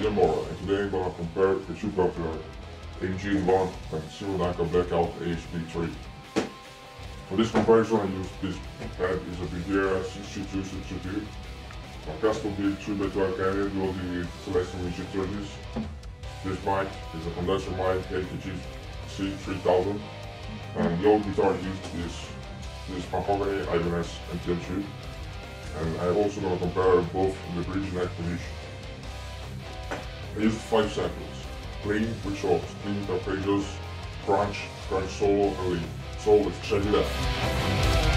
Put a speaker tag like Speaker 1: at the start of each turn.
Speaker 1: Mora, and today I'm gonna compare the two popular AMG1 and Cyrenaica Blackout AHP3. For this comparison I used this pad is a Bigera 6262, a custom built 3x12 cannon dual the Celestion G30s. This mic is a condenser mic AKG C3000, and the old guitar used is this Mahogany Ibanez MTL2. And I'm also going to compare both the bridge and neck finish. I used 5 samples: clean with soft, clean arpeggios, crunch solo, and lead. So let's check it out.